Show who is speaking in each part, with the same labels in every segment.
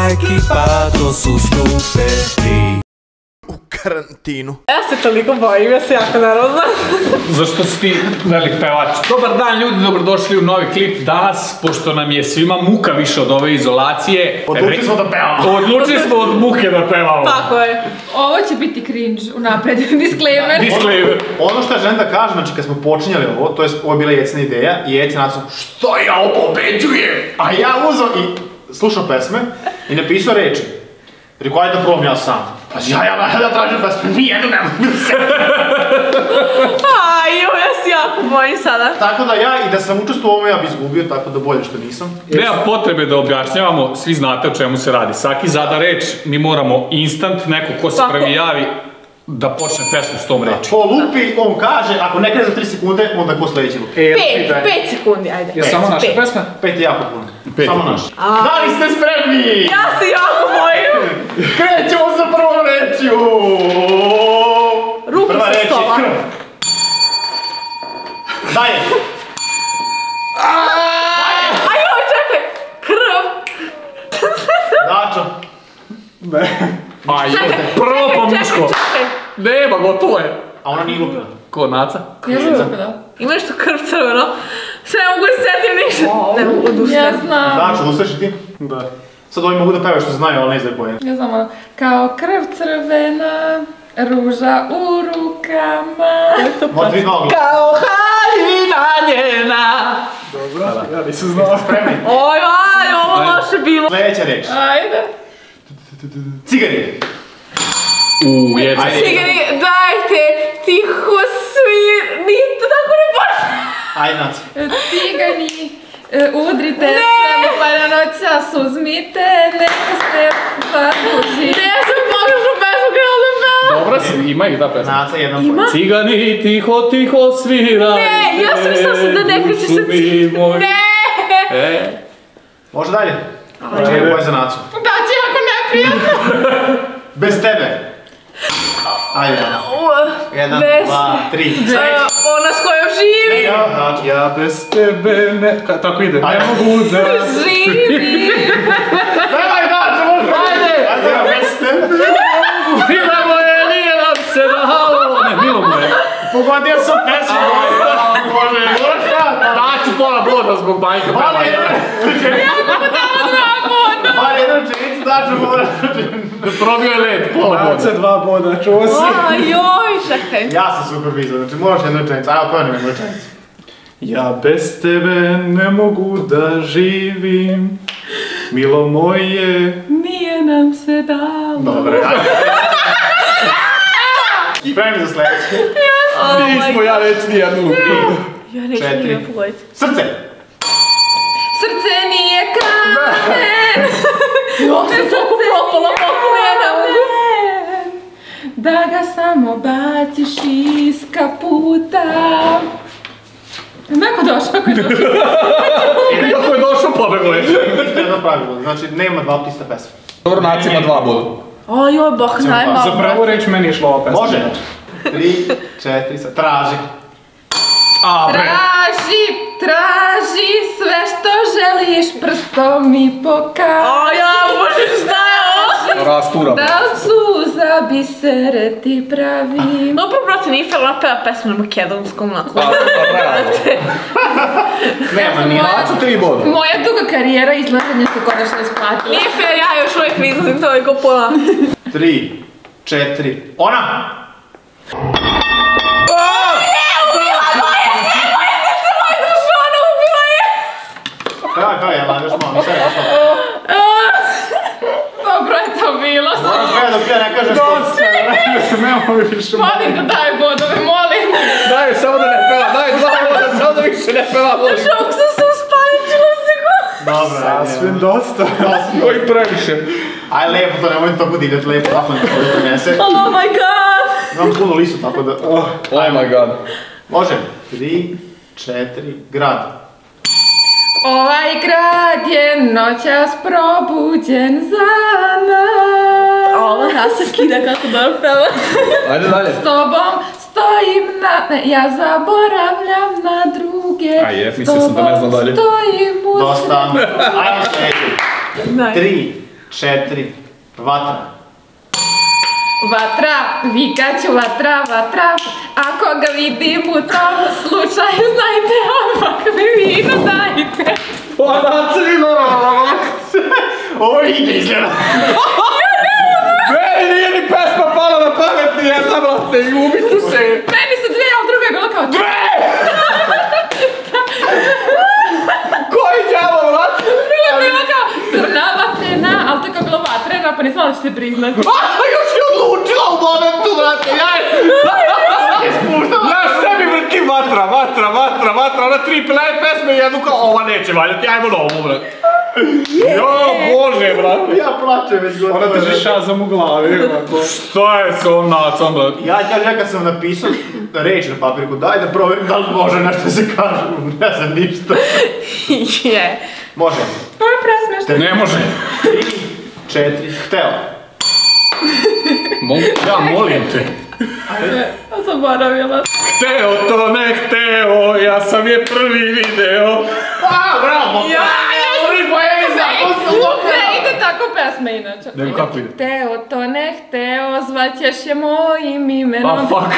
Speaker 1: ekipa, to su stupedi.
Speaker 2: U karantinu.
Speaker 3: Ja se toliko bojim, ja se jako nervozna.
Speaker 4: Zašto si ti velik pevač? Dobar dan ljudi, dobrodošli u novi klip. Danas, pošto nam je svima muka više od ove izolacije,
Speaker 5: odlučili smo da pevamo.
Speaker 4: Odlučili smo od muke da pevamo.
Speaker 3: Tako je.
Speaker 6: Ovo će biti cringe, unapred, disclaimer.
Speaker 4: Disclaimer.
Speaker 5: Ono što želim da kažem, znači kad smo počinjali ovo, to je ovo je bila Jecina ideja i Jec je napisao što ja pobeđujem, a ja uzeo i slušao pesme i napisao reči. Rekao, ajde da probam ja sam. Pa ja tražim pesme, nijednu ne mogu se.
Speaker 3: Ja se jako bojim sada.
Speaker 5: Tako da ja i da sam učestvovao ovo ja bi izgubio, tako da bolje što nisam.
Speaker 4: Nema potrebe da objašnjavamo, svi znate o čemu se radi. Saki zada reč, mi moramo instant, neko ko se prvi javi, da počne pesmu s tom reči.
Speaker 5: Po lupi, on kaže, ako ne krene za 3 sekunde, onda ko sledeći lupi.
Speaker 3: 5 sekundi, ajde.
Speaker 4: Je samo naša pesma?
Speaker 5: 5 je jako puno. Samo naša. Da li ste spremni?
Speaker 3: Ja se jako bojim.
Speaker 5: Krećemo sa prvom rečju.
Speaker 3: Ruku sa stola.
Speaker 5: Daje.
Speaker 3: Ajoj, čekaj. Krv.
Speaker 5: Dačo.
Speaker 4: Prvo po muško. Nema, gotovo je.
Speaker 5: A ona nije lupila.
Speaker 4: Ko, Naca?
Speaker 6: Ja sam lupila.
Speaker 3: Ima nešto krv crveno. Sve ne mogu se setim ništa. Ne mogu odustati.
Speaker 6: Ja znam.
Speaker 5: Dačo, odustaješ i ti? Da. Sad ovi mogu da pevaju što znaju, ali ne znaju pojem.
Speaker 6: Ja znam ono, kao krv crvena, ruža u rukama.
Speaker 5: Možda vi dva glas.
Speaker 4: Kao haljina njena. Dobro, ja nisam znao.
Speaker 5: Spremni.
Speaker 3: Oj, ovo loše bilo.
Speaker 5: Sljedeća reč.
Speaker 6: Ajde.
Speaker 5: Cigari.
Speaker 4: Jeca.
Speaker 3: Cigani, dajte, tiho svi, nije to tako ne baš.
Speaker 5: Ajde, Naci.
Speaker 6: Cigani, udrite sve pa na noćas uzmite, neka se zaduži.
Speaker 3: Ne, ja sam pogrešno pesmu kada da pela.
Speaker 4: Dobra si, ima ih da pesma.
Speaker 5: Naca, jednom pojem.
Speaker 4: Cigani tiho, tiho sviraju.
Speaker 3: Ne, ja sam mislila sam da ne kreće sa ciganom. Ne!
Speaker 5: Može dalje? Čekaj, boj za Nacu.
Speaker 6: Da će jako neprijatno.
Speaker 5: Bez tebe. Ajde. 1, 2, 3, 4.
Speaker 3: Ona s kojom živi.
Speaker 4: Ja bez tebe ne... Tako ide. Ne mogu da...
Speaker 3: Živi.
Speaker 5: Ajde, Nacu, može. Ajde. Ajde, ja bez tebe.
Speaker 4: Milo moje, nije nam se dalo. Ne, milo moje.
Speaker 5: Pogodio sam pesmu. Može, moraš ja.
Speaker 4: Daću pola boda zbog bajka.
Speaker 5: Bar jedan rečenicu, Dačo, moraš rečenicu.
Speaker 4: Probio je led, pola boda.
Speaker 2: Naca 2 boda, čuo si.
Speaker 3: Ajoj, čekaj.
Speaker 5: Ja sam supervizor, znači moraš jednu rečenicu. Ajde, pevani jednu rečenicu.
Speaker 2: Ja bez tebe ne mogu da živim, milo moje.
Speaker 6: Nije nam se dalo.
Speaker 5: Dobre, ajde. Spremni za sljedeće.
Speaker 4: Nismo, ja već nijednu.
Speaker 3: Ja neću
Speaker 5: 4.
Speaker 3: nije pogledati.
Speaker 5: Srce.
Speaker 6: Srce nije kamen.
Speaker 3: Ne sam propala, kako ne mogu.
Speaker 6: Da ga samo baciš iz kaputa. Neko došao, ako je došao.
Speaker 4: Kako je došao, pobeglo je.
Speaker 5: Isto jedno pravilo, znači nema dva pista pesma.
Speaker 4: Dobro, Naci ima 2 boda.
Speaker 3: Ajoj, bok, najmalo.
Speaker 2: Za prvu reč meni je šla ova pesma.
Speaker 5: Može? 3, 4, sad. Traži.
Speaker 4: A, bre.
Speaker 6: Traži sve što želiš, prstom mi pokaži.
Speaker 3: Bože, šta je ovo?
Speaker 4: Rastura.
Speaker 6: Da li suza bisere ti pravim?
Speaker 3: Dobro, brate, nije fer, ona peva pesmu na makedonskom, onako.
Speaker 5: Nema, nije.
Speaker 4: Nacu 3 boda.
Speaker 6: Moja duga karijera izgledanja se konačno isplatila.
Speaker 3: Nije fer, ja još uvijek ne izlazim toliko pola.
Speaker 5: 3, 4, ona! Kaj, jel, još malo, sve, još malo.
Speaker 6: Dobro je to bilo.
Speaker 5: Moraš gledati dok ja ne kažeš što.
Speaker 2: Nemamo više.
Speaker 6: Molim da daj bodove, molim.
Speaker 4: Daj, samo da ne peva, daj 2 boda, samo da više ne peva, molim.
Speaker 3: Šok sam se uspaničila se go.
Speaker 5: Dobro,
Speaker 2: Sasvim dosta.
Speaker 4: Koji previše.
Speaker 5: Aj, lepo, to nemoj tako divljati, lepo, tako ne prinese.
Speaker 3: Oh my god.
Speaker 5: Imam puno listu, tako da...
Speaker 4: Oh my god.
Speaker 5: Može. 3, 4, grad.
Speaker 6: Ovaj grad je noćas probuđen za nas.
Speaker 3: Ovo Nasa kida kako dobro peva.
Speaker 4: Ajde dalje.
Speaker 6: S tobom stojim na... Ne, ja zaboravljam na druge.
Speaker 4: A je, mislio sam da ne znam dalje.
Speaker 6: Stojim u...
Speaker 5: Dosta. Ajmo sljedeći. 3, 4, vatra.
Speaker 6: Vatra, vikaću vatra, vatra, ako ga vidim u tom slučaju, znajte, odmah mi vino dajte.
Speaker 4: Ona crvena!
Speaker 5: Ovo je ide izgleda.
Speaker 4: Meni nije ni pesma pala na pamet, ni jedna, brate, i ubiću se.
Speaker 6: Meni su dve, ali druga je bila kao
Speaker 4: Dve! Koji djavo, brate?
Speaker 6: druga je bila kao crna vatrena, ali to je kao bila vatrena, pa nisam da ću se priznati.
Speaker 4: Još je odlučila u momentu, brate, ja sebi vrti vatra, ona tri pesme i jednu kao, ova neće valjati, ajmo novu, brate. Jo, Bože, brate.
Speaker 5: Ja plačem već gotovo.
Speaker 2: Ona drži Shazam u glavi, ovako.
Speaker 4: Šta je s ovom nacom, brate?
Speaker 5: Ja kad sam napisao reč na papirku, daj da provjerim da li može nešto se kaže. Ne znam ništa.
Speaker 3: Je.
Speaker 5: Može.
Speaker 6: Ovo je presmešno.
Speaker 4: Ne može.
Speaker 5: 3, 4, hteo.
Speaker 4: Ja molim te.
Speaker 6: Zaboravila.
Speaker 4: Hteo to ne hteo, ja sam je prvi video.
Speaker 5: Bravo!
Speaker 6: Ne ide tako pesma inače.
Speaker 4: Nego kako ide?
Speaker 6: Hteo to ne hteo, zvaćeš je mojim imenom.
Speaker 4: Pa fuck.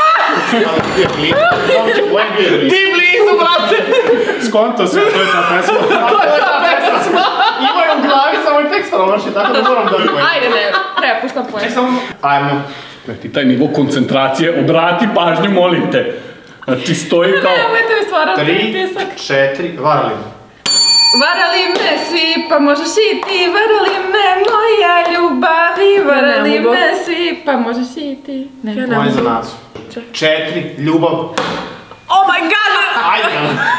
Speaker 5: Ti blizu, brate!
Speaker 2: Skonto se, to je ta pesma.
Speaker 5: Ima je u glavi, samo je tekst promaši, tako da moram dobiti pojem.
Speaker 6: Ajde, ne, prepuštam pojem.
Speaker 5: Ajmo.
Speaker 4: Ti taj nivo koncentracije, obrati pažnju, molim te. Znači stoji kao...
Speaker 6: Nemojte mi stvarati
Speaker 5: 3,
Speaker 6: pritisak.
Speaker 5: 4, varali.
Speaker 6: Varali me svi, pa možeš i ti, varali me moja ljubavi, varali me svi, pa možeš i ti.
Speaker 5: Ovo je za nacu. 4, ljubav.
Speaker 3: Oh my god!
Speaker 5: Ajde.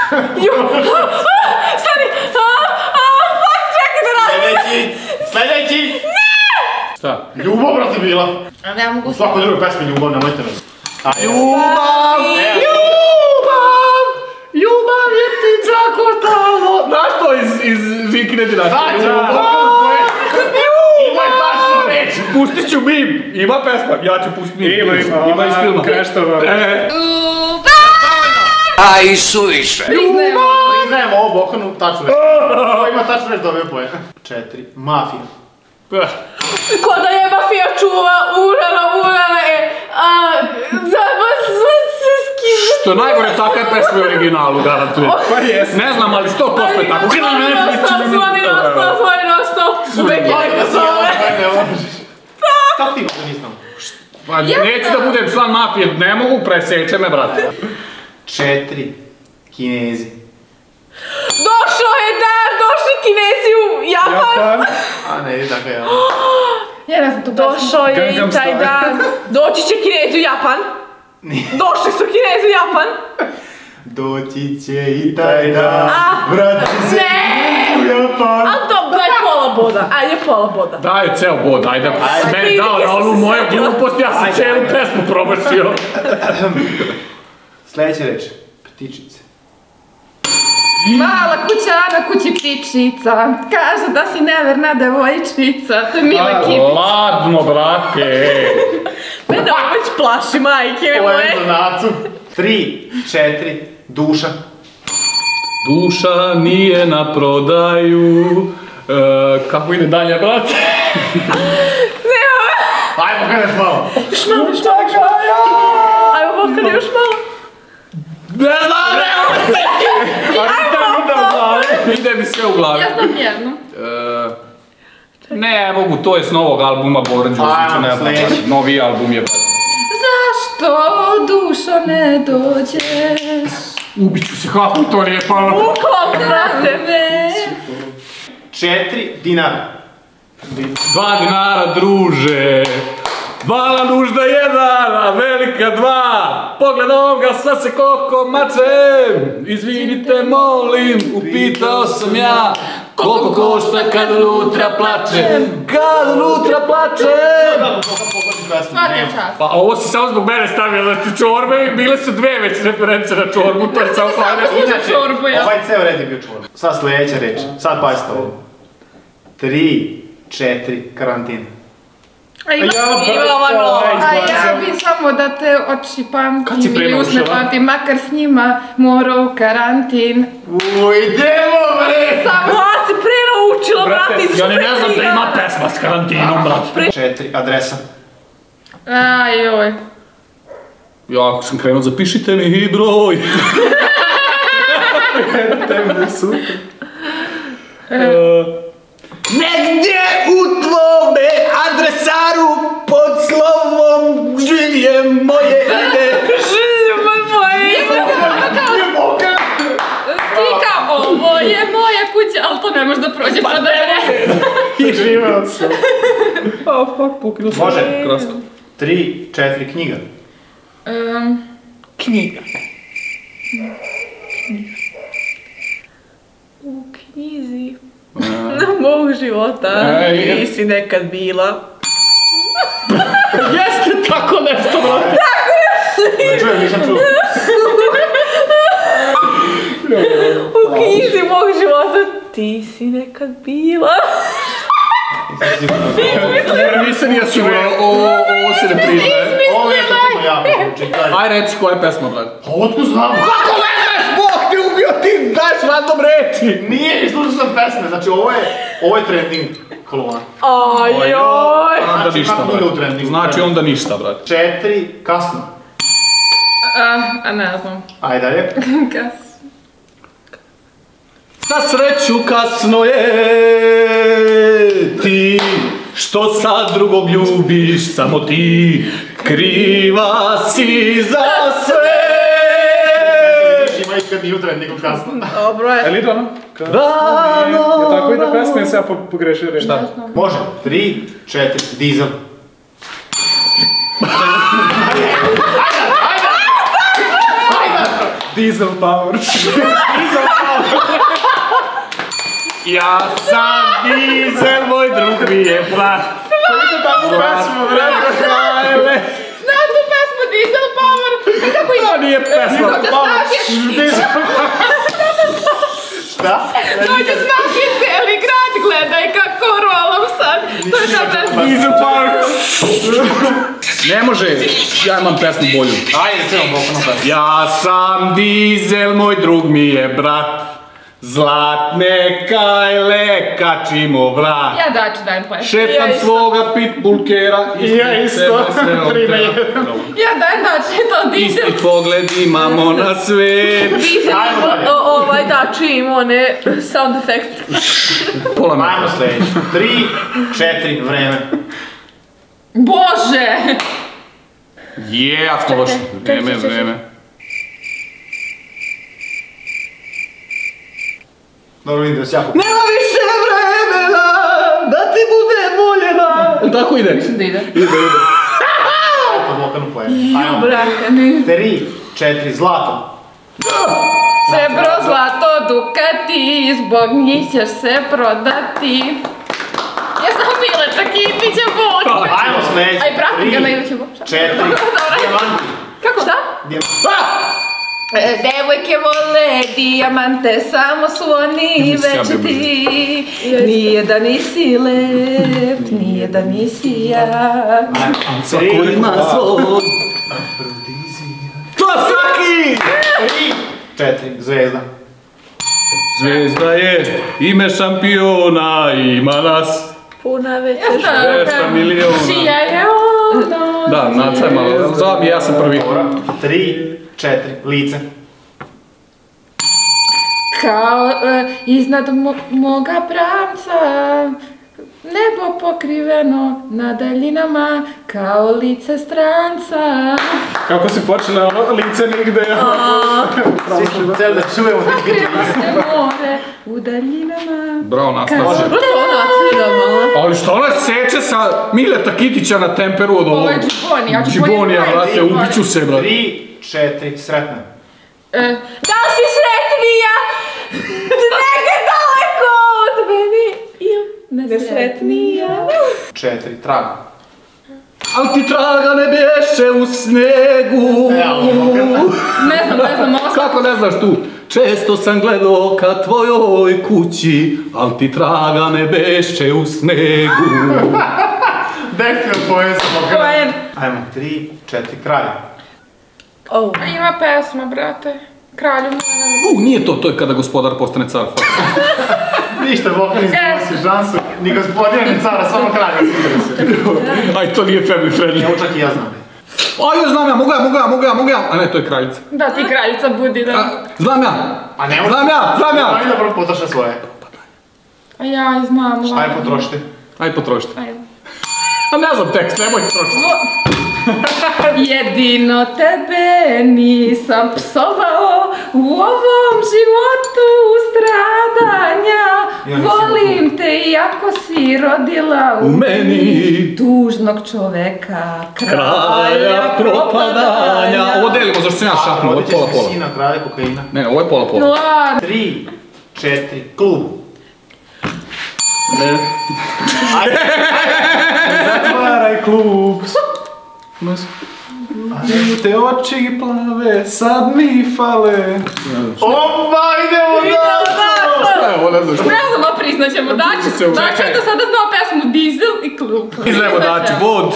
Speaker 3: Stani! Fuck, čekaj da radim!
Speaker 5: Sljedeći.
Speaker 4: Šta?
Speaker 5: Ljubav, brate, bila.
Speaker 6: Ne mogu
Speaker 5: U svakoj drugoj pesmi ljubav, nemojte me.
Speaker 4: Ljubav! Ljubav je ptica kostalo! Znaš to iz Vikine dinastije?
Speaker 5: Ima je tačno reč.
Speaker 4: Pustit ću mim! Ima pesma, ja ću pustit mim. Ima iz filma.
Speaker 2: Kreštova.
Speaker 1: Aj, suviše.
Speaker 5: Priznajem ovo Bokanu tačnu reč. Ovo ima tačnu reč, dobio pojem. 4, mafija.
Speaker 3: Ko da je mafija čuva, urana je,
Speaker 4: Što najgore, taka je pesma u originalu, garantujem.
Speaker 2: Pa jes.
Speaker 4: Ne znam, ali 100% je tako.
Speaker 3: Zvani nostop, uvek je neka zove.
Speaker 5: Kako ti ga nisam?
Speaker 4: Pa neću da budem član mafije, ne mogu, preseče me, brate.
Speaker 5: 4, Kinezi.
Speaker 3: Došao je dan, došli Kinezi u Japan.
Speaker 5: A ne, tako je.
Speaker 6: Ja ne znam tu
Speaker 3: Došao je i taj dan. Doći će Kinezi u Japan. Došli su Kinezi u Japan.
Speaker 5: Doći će i taj dan, vrati se u Japan.
Speaker 3: A to, daj pola boda. Ajde, pola boda.
Speaker 4: Daj ceo bod, ajde. Meni dao na onu moju glupost, ja sam celu pesmu promašio.
Speaker 5: Sljedeća reč, ptičice.
Speaker 6: Mala kuća na kući ptičica, kaže da si neverna devojčica, to je Mila Kipić.
Speaker 4: Ladno, brate.
Speaker 3: Mene ovo već plaši, majke
Speaker 5: Ovo je
Speaker 3: moje.
Speaker 5: za nacu. 3, 4, duša.
Speaker 4: Duša nije na prodaju. Kako ide dalje, brate?
Speaker 5: Ajmo, kreneš malo.
Speaker 3: Ajmo, Bokane, još malo.
Speaker 4: Ne znam, ide mi sve u glavi.
Speaker 6: Ja znam jednu.
Speaker 4: Ne mogu, to je s novog albuma Bora Đusića, ne znam.
Speaker 5: sljedeći.
Speaker 4: Novi album je, brate.
Speaker 6: Zašto dušo ne dođeš?
Speaker 4: Ubiću se, kako to nije palo.
Speaker 3: Bukvalno, brate.
Speaker 5: 4, dinara.
Speaker 4: 2 dinara, druže. Mala nužda jedna, velika 2. Pogledom ga sad se koliko mačem. Izvinite, molim, upitao sam ja koliko košta kad unutra plačem. Kad unutra plačem.
Speaker 6: Svaka čast.
Speaker 4: Pa ovo si samo zbog mene stavio, znači čorbe, bile su 2 već reference na čorbu, to je samo fajne.
Speaker 5: Inače,
Speaker 6: čorbu, ja.
Speaker 5: ovaj ceo red je bio čorba. Sad sljedeća reč, sad pazite ovo. 3, 4, karantin.
Speaker 6: A ima ja bi samo da te oči
Speaker 4: Kad si
Speaker 6: pamtim
Speaker 4: pre
Speaker 6: ili usne
Speaker 4: naučila?
Speaker 6: pamtim, makar s njima mora u karantin.
Speaker 5: Idemo bre!
Speaker 3: Samo ja se pre naučila, brate.
Speaker 4: Ja ni ne znam da ima pesma s karantinom, brate.
Speaker 5: 4, adresa.
Speaker 6: Ajoj.
Speaker 4: Ja, ako sam krenuo, zapišite mi broj. Negdje u tvome adresaru pod slovom žilje moje ide.
Speaker 6: Stika, ovo je moja kuća, ali to ne može da prođe pa da je
Speaker 2: I živeo sam.
Speaker 4: A, fuck, pokinu sam.
Speaker 5: Može.
Speaker 4: Krasno.
Speaker 5: 3, 4, knjiga.
Speaker 3: Knjiga. U knjizi mog života ti si nekad bila.
Speaker 4: Jeste tako nešto, brate.
Speaker 5: Čujem, nisam čuo.
Speaker 3: U knjizi mog života ti si nekad bila.
Speaker 4: Jer mi se nije sigurno, ovo se ne priznaje.
Speaker 5: Ovo je što ćemo jako zvuči.
Speaker 4: Aj reci koja je pesma, brate.
Speaker 5: Pa otko znam?
Speaker 4: Kako ne znaš, Bog te ubio, ti daš random reči.
Speaker 5: Nije, slušao sam pesme, znači ovo je trending kolona.
Speaker 3: Ajoj.
Speaker 4: Onda
Speaker 5: Znači,
Speaker 4: ništa,
Speaker 5: kako bude u
Speaker 4: brate.
Speaker 5: trendingu?
Speaker 4: Znači onda ništa, brate.
Speaker 5: 4, kasno.
Speaker 6: Ne znam.
Speaker 5: Ajde dalje.
Speaker 6: Kas.
Speaker 4: Za sreću kasno je ti, što sad drugog ljubiš, samo ti kriva si za sve.
Speaker 5: Ima i kad nije u trendingu kasno.
Speaker 3: Dobro je.
Speaker 2: Je li ide ono?
Speaker 4: Rano,
Speaker 2: Je tako ide pesma, jesam ja pogrešio reći.
Speaker 5: Šta? Može. 3, 4, dizel.
Speaker 2: Diesel Power.
Speaker 4: ja sam Dizel, moj drug mi je brat.
Speaker 2: Vidite takvu pesmu, vreme.
Speaker 6: Znam tu pesmu Diesel Power. Kako ima?
Speaker 4: To nije pesma.
Speaker 5: Šta?
Speaker 6: Dođe znak i cijeli grad gledaj kako rolam sad. To je ta pesma.
Speaker 4: Diesel Power. Ne može, ja imam pesmu bolju.
Speaker 5: Ajde, sve vam bokano pesmu.
Speaker 4: Ja sam Dizel, moj drug mi je brat. Zlatne kajle kačimo vrat.
Speaker 6: Ja daću dajem pesmu.
Speaker 4: Šetam svoga pitbullkera.
Speaker 2: I ja isto. 3 na 1.
Speaker 6: Ja dajem daću to Diesel.
Speaker 4: Isti pogled imamo na svet.
Speaker 5: Ajmo dalje.
Speaker 3: Da, čim one sound effect.
Speaker 4: Pola metra.
Speaker 5: Ajmo sljedeći. 3, 4, vreme.
Speaker 6: Bože!
Speaker 4: Je, ja smo došli. Vreme.
Speaker 5: Dobro, vidim da si jako...
Speaker 4: Nema više vremena, da ti bude voljena. Jel tako ide?
Speaker 6: Mislim da ide.
Speaker 5: Ajmo bokanu pojem. Ajmo.
Speaker 3: Brate.
Speaker 5: 3, 4, zlato.
Speaker 6: Srebro, zlato, dukati, zbog njih ćeš se prodati. Ja sam Mileta Kitića Bog.
Speaker 5: Ajmo sljedeći.
Speaker 6: Aj, pratim ga na YouTube.
Speaker 5: 4, dijamanti.
Speaker 6: Kako? Šta? Devojke vole dijamante, samo su oni večiti. Nije da nisi lep, nije da nisi jak.
Speaker 4: Svako ima svoj. To svaki!
Speaker 5: 3, 4, zvezda.
Speaker 4: Zvezda je ime šampiona, ima nas
Speaker 3: Puna večer.
Speaker 4: 200 miliona.
Speaker 6: Čija je ono?
Speaker 4: Da, nacaj malo. Zove mi, ja sam prvi.
Speaker 5: 3, 4, lice.
Speaker 6: Kao iznad moga pramca, nebo pokriveno na daljinama, kao lice stranca.
Speaker 2: Kako si počela ono lice nigde?
Speaker 5: Svi smo htjeli da čujemo.
Speaker 6: Sakriva se more u daljinama.
Speaker 4: Bravo, nastavlja.
Speaker 3: Dobro to ona cviga malo.
Speaker 4: Ali što ona seče sa Mileta Kitića na temperu od ovog?
Speaker 6: Ovo je džiboni, ja
Speaker 4: Džibonija, brate, ubiću se, brate.
Speaker 5: 3, 4, sretna.
Speaker 3: Da li si sretnija? Negdje daleko od mene.
Speaker 6: Nesretnija.
Speaker 5: 4, trag.
Speaker 4: Al ti traga ne bješe u snegu.
Speaker 6: Ne znam, ovo sam...
Speaker 4: Kako ne znaš tu? Često sam gledao ka tvojoj kući, al ti traga ne beše u snegu.
Speaker 5: Dektil poezimo.
Speaker 6: Poen.
Speaker 5: Ajmo, 3, 4, kralj.
Speaker 6: A ima pesma, brate. Kralju mene.
Speaker 4: Nije to, to je kada gospodar postane car.
Speaker 5: Ništa, Boka nisi nosi šansu. Ni gospodina, ni cara, samo kralja se interesuje.
Speaker 4: Aj, to nije family friendly.
Speaker 5: Evo čak i ja znam.
Speaker 4: Aj, još znam ja, mogu ja. A ne, to je kraljica.
Speaker 3: Da, ti kraljica budi, da.
Speaker 4: Znam ja.
Speaker 5: A ne može...
Speaker 4: Znam ja.
Speaker 5: Ajde dobro potroši svoje.
Speaker 3: A ja znam.
Speaker 5: Šta je potrošiti?
Speaker 4: Aj, potrošite.
Speaker 3: Ajde.
Speaker 4: A ne znam tekst, nemoj trošiti.
Speaker 6: Jedino tebe nisam psovao u ovom životu stradanja. Volim te iako si rodila u meni tužnog čoveka, kralja propadanja.
Speaker 4: Ovo delimo, zašto sam ja šapnuo, ovo je
Speaker 5: Rodit ćeš
Speaker 4: pola.
Speaker 5: sina kralja kokaina.
Speaker 4: Ne, ovo je pola.
Speaker 5: 3, 4, klub.
Speaker 2: Zatvaraj klub. Te oči plave, sad mi fale.
Speaker 5: Opa, idemo dalje!
Speaker 4: Šta je ovo, ne znam što.
Speaker 3: Ne znamo, priznat ćemo. Dači je do sada znao pesmu Diesel i klub.
Speaker 4: Izlemo dači, bod.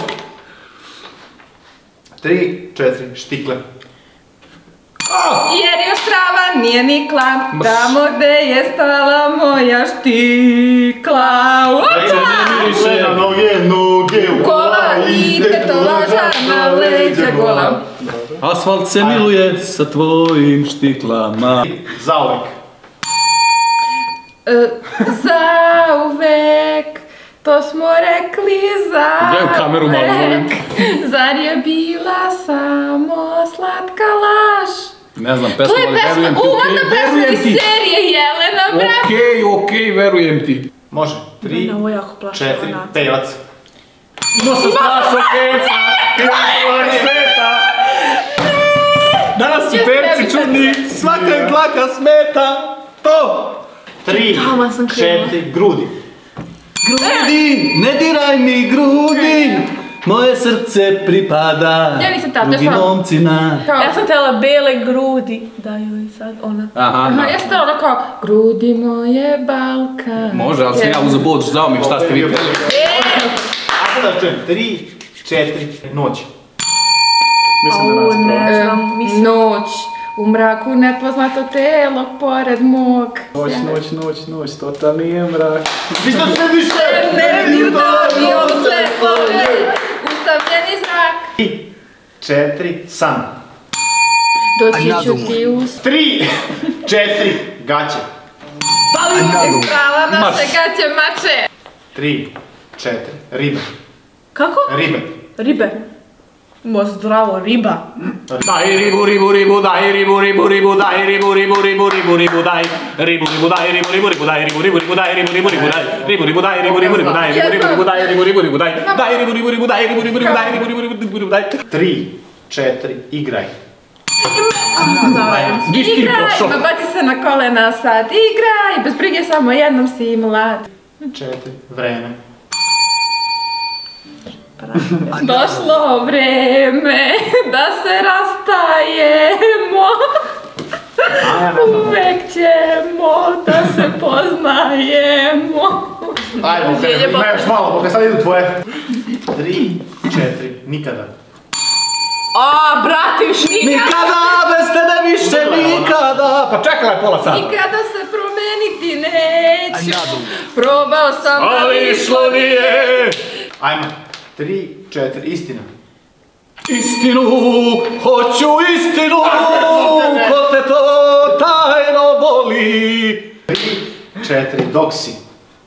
Speaker 5: 3, 4, štikle.
Speaker 6: Jer još trava nije nikla, tamo gde je stala moja štikla.
Speaker 5: Štikle na noge,
Speaker 6: Kola i tetovaža na leđa gola.
Speaker 1: Asfalt se miluje sa tvojim štiklama.
Speaker 5: Zauvek.
Speaker 6: Zauvek, to smo rekli
Speaker 4: Gledaj u kameru malo, molim.
Speaker 6: Zar je bila samo slatka laž?
Speaker 4: Ne znam,
Speaker 6: To
Speaker 4: pesma,
Speaker 6: je
Speaker 4: ali
Speaker 6: pesma,
Speaker 4: verujem ti,
Speaker 6: uvodna
Speaker 4: okej,
Speaker 6: pesma
Speaker 4: verujem
Speaker 6: iz
Speaker 4: ti.
Speaker 6: serije Jelena, brat.
Speaker 4: Okej, verujem ti.
Speaker 5: Može. 3,
Speaker 3: Ovo je jako plašava
Speaker 5: 4,
Speaker 3: nacija.
Speaker 5: pevac.
Speaker 4: No se strašno keca, smeta. Danas su pevci čudni, svaka im dlaka smeta. To!
Speaker 5: 3,
Speaker 3: Tamo sam krenula.
Speaker 5: 4, grudi.
Speaker 1: Grudi, ne diraj mi grudi, moje srce pripada
Speaker 6: Ja nisam ta
Speaker 1: drugim
Speaker 6: pesma.
Speaker 1: momcima.
Speaker 3: Ja sam tela bele grudi, da joj sad ona.
Speaker 4: Aha,
Speaker 6: Aha, ja sam to ono kao, grudi moje Balkan.
Speaker 4: može, ali sam ja uzeo bod, žao mi šta ste vi peli.
Speaker 5: Ajde da čujem. 3, 4, noć.
Speaker 3: Ne znam, mislim.
Speaker 6: Noć, u mraku nepoznato telo pored mog.
Speaker 2: Noć, to nije mrak.
Speaker 5: Vi što se više?
Speaker 6: Ne mi udavio slepove, ustavljeni zrak.
Speaker 5: 3, 4, san.
Speaker 6: Doći ću ti uz
Speaker 5: 3, 4, gaće.
Speaker 6: prava naše gaće mače.
Speaker 5: 3, 4, ribe.
Speaker 3: Kako?
Speaker 5: Ribe.
Speaker 3: Ribe. Mo zdravo, riba.
Speaker 4: Daj ribu, daj ribu, daj ribu, daj ribu, daj ribu, daj ribu, daj ribu, daj ribu,
Speaker 5: 3, 4, igraj.
Speaker 6: Igraj, ma baci se na kolena sad. Igraj, bez brige samo jednom si mlad.
Speaker 5: 4, vreme.
Speaker 6: Došlo vreme da se rastajemo. Uvek ćemo da se poznajemo.
Speaker 5: Ajde, ima još malo, porque sad idu tvoje. 3, 4, nikada.
Speaker 3: A, brate, još nikad.
Speaker 1: Nikada bez tebe više nikada.
Speaker 4: Pa čekala je pola sata.
Speaker 6: Nikada se promeniti neću. Probao sam,
Speaker 4: Ali išlo nije.
Speaker 5: Ajmo. 3, 4, istina.
Speaker 1: Istinu, hoću istinu, ko te to tajno boli.
Speaker 5: 3, 4, dok si.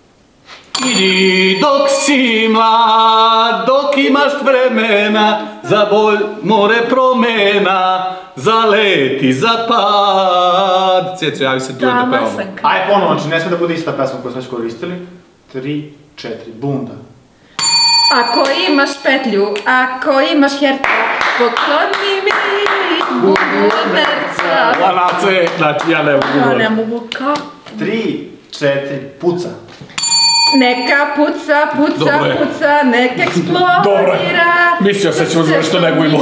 Speaker 1: Idi dok si mlad, dok imaš vremena, za bolj more promena, za let i za pad.
Speaker 4: Ceco, javi se tu da pevamo.
Speaker 3: Tamasanka.
Speaker 5: Ajde ponovo, znači ne sme da bude ista pesma koju smo već koristili. 3, 4, bunda.
Speaker 6: ako imaš petlju, ako imaš herca, pokloni mi budu od merca.
Speaker 4: Lanace, znači ja ne mogu.
Speaker 3: Ja ne mogu kako.
Speaker 5: 3, 4, puca.
Speaker 6: Neka puca,
Speaker 4: Dobro je.
Speaker 6: puca, nek
Speaker 4: Dobro
Speaker 6: eksplodira.
Speaker 4: je. Mislio se ćemo završiti nego imao.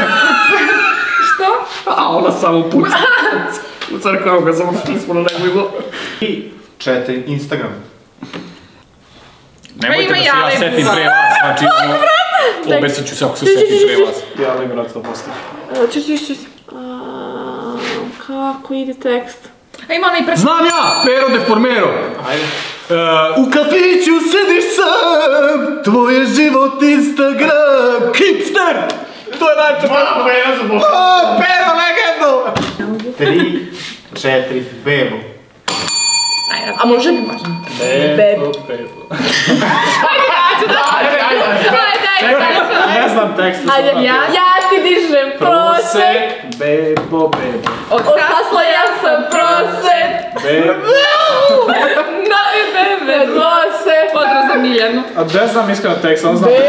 Speaker 6: Što?
Speaker 4: A ona samo puca. Puca rekao ga završili smo na nego imao.
Speaker 5: 3, 4, Instagram.
Speaker 4: Nemojte
Speaker 6: Ma
Speaker 4: da
Speaker 6: ima
Speaker 4: se ja
Speaker 6: jale.
Speaker 4: setim pre vas, znači obesit ću se ako se setim pre vas.
Speaker 2: Ja li brat to postavi.
Speaker 3: Čuš. Kako ide tekst?
Speaker 6: A ima onaj prst.
Speaker 1: Znam ja, Pero de Formero.
Speaker 5: Ajde.
Speaker 1: U kafiću sediš sam, tvoj je život Instagram. Hipster! To je najčešće.
Speaker 5: Moram Pero za Boga.
Speaker 1: Pero, legendo!
Speaker 5: 3, 4, bebo.
Speaker 3: A može bi baš?
Speaker 4: Bebo.
Speaker 2: Ne znam tekst.
Speaker 3: Ajde, ja ti dižem prosek.
Speaker 2: Bebo.
Speaker 3: Od kasla ja sam prosek. Novi bebe dvose. Pozdrav za Miljanu.
Speaker 2: A ne znam iskreno tekst, on znam.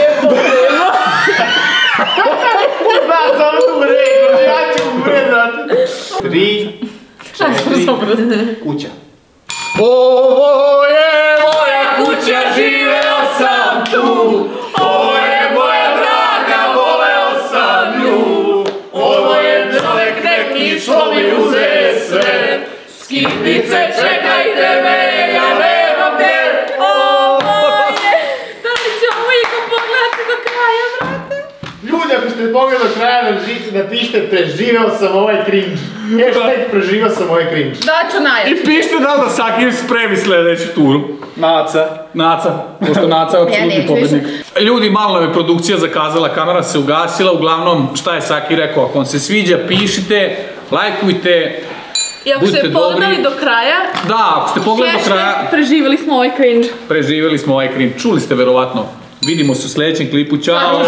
Speaker 5: Da, samo tu redu, ja ću umredat. 3, 4, kuća.
Speaker 1: Ovo je moja kuća, živeo sam tu. Ovo je moja draga, voleo sam nju. Ovo je čovjek neki što mi uze sve. Skitnice, čekajte me, ja nemam gdje. Ovo je...
Speaker 3: Da li će ovo ikad pogledati do kraja, brate?
Speaker 5: Ljudi, ako ste pogledali do kraja napišite preživeo sam ovaj cringe. Hashtag preživeo sam ovaj cringe.
Speaker 6: Daću najjače.
Speaker 1: I pišite da li da Saki spremi sljedeću turu. Naca, pošto Naca je apsolutni pobednik. Ljudi, malo nam je produkcija zakazala, kamera se ugasila, uglavnom šta je Saki rekao, ako vam se sviđa pišite, lajkujte,
Speaker 3: I ako
Speaker 1: budite
Speaker 3: ste pogledali
Speaker 1: dobri.
Speaker 3: do kraja,
Speaker 1: Da, ako ste pogledali do kraja,
Speaker 3: preživjeli smo ovaj cringe.
Speaker 1: preživjeli smo ovaj cringe, čuli ste verovatno. Vidimo se u sljedećem klipu, čao!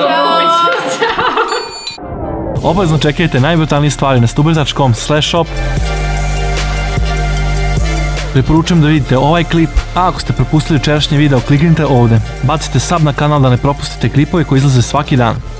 Speaker 7: Obavezno čekajte najbrutalnije stvari na stuber.com/shop. Preporučujem da vidite ovaj klip, a ako ste propustili jučerašnje video, kliknite ovdje. Bacite sub na kanal da ne propustite klipove koji izlaze svaki dan.